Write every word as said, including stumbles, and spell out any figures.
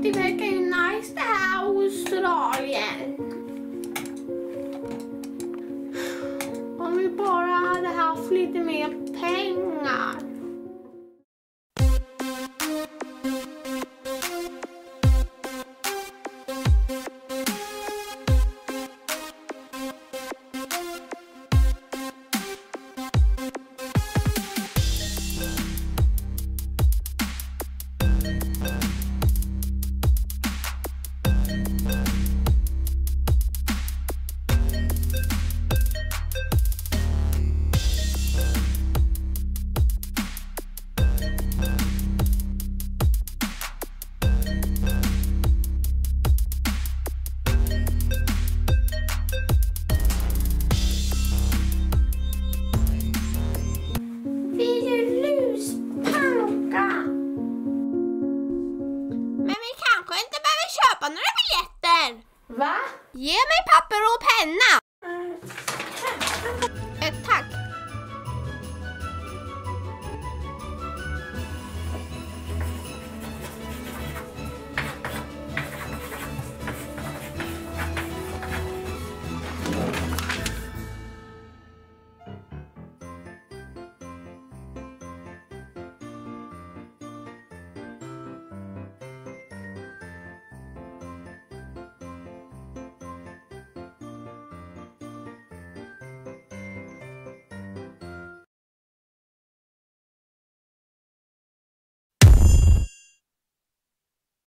det verkar ju nice det här Australien. Om vi bara hade haft lite mer pengar. Några biljetter. Va? Ge mig papper och penna.